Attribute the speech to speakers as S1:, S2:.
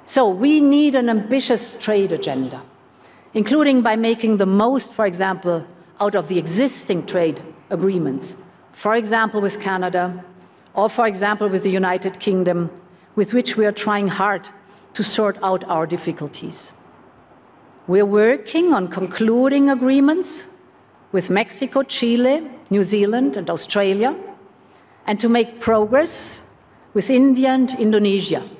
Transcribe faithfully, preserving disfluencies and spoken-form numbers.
S1: So we need an ambitious trade agenda, including by making the most, for example, out of the existing trade agreements, for example, with Canada, or for example, with the United Kingdom, with which we are trying hard to sort out our difficulties. We're working on concluding agreements with Mexico, Chile, New Zealand, and Australia, and to make progress with India and Indonesia.